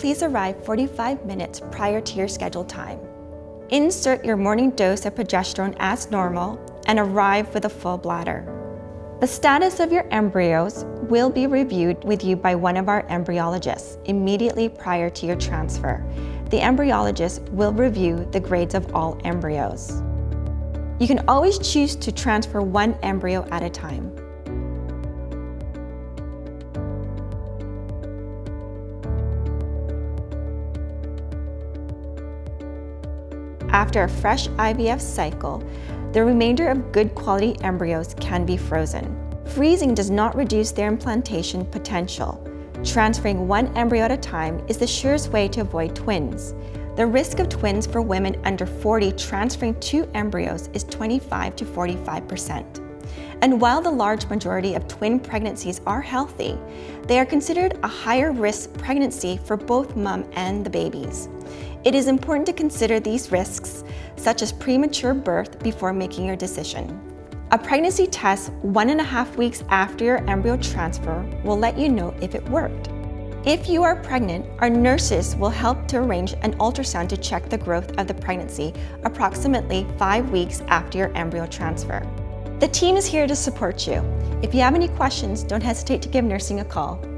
please arrive 45 minutes prior to your scheduled time. Insert your morning dose of progesterone as normal and arrive with a full bladder. The status of your embryos will be reviewed with you by one of our embryologists immediately prior to your transfer. The embryologist will review the grades of all embryos. You can always choose to transfer one embryo at a time. After a fresh IVF cycle, the remainder of good quality embryos can be frozen. Freezing does not reduce their implantation potential. Transferring one embryo at a time is the surest way to avoid twins. The risk of twins for women under 40 transferring 2 embryos is 25 to 45%. And while the large majority of twin pregnancies are healthy, they are considered a higher risk pregnancy for both mom and the babies. It is important to consider these risks, such as premature birth, before making your decision. A pregnancy test 1.5 weeks after your embryo transfer will let you know if it worked. If you are pregnant, our nurses will help to arrange an ultrasound to check the growth of the pregnancy approximately 5 weeks after your embryo transfer. The team is here to support you. If you have any questions, don't hesitate to give nursing a call.